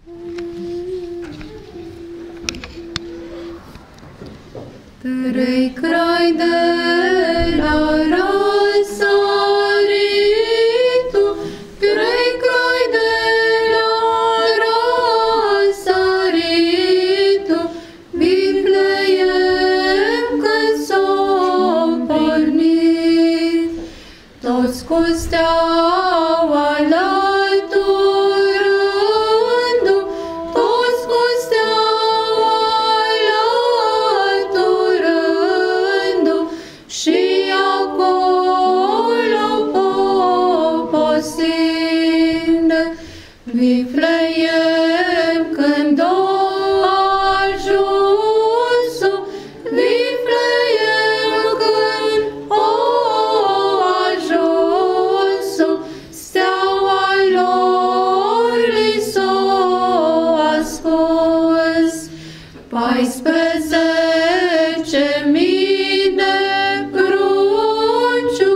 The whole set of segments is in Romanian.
Trei crai de la răsăritul, trei crai de la răsăritul, Bifleem când s-o pornit, toți cu steaua alăturându, toți cu steaua alăturându, și acolo poposind, Bifleem când o ajunsu, Bifleem când o ajunsu, steaua lor li s-o ascuns. 14.000 de prunciu,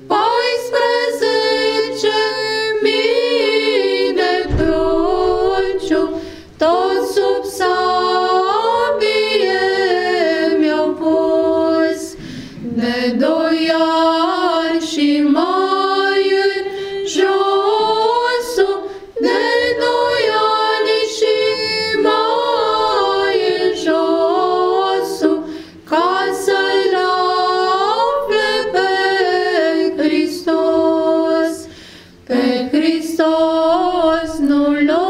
14.000 de prunciu, toți sub sabie mi-au pus, de 2 ani și mai în josul, de 2 ani și mai în josul, ca să-L afle pe Hristos. Pe Hristos nu l-o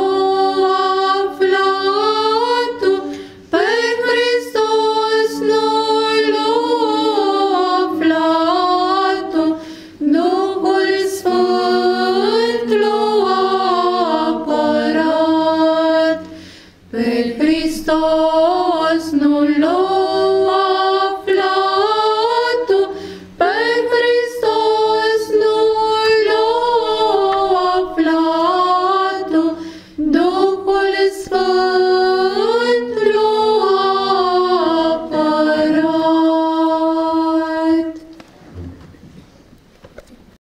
aflat tu, pe Hristos nu l-o aflat tu, Duhul Sfânt l-a apărat. Pe Hristos nu l-o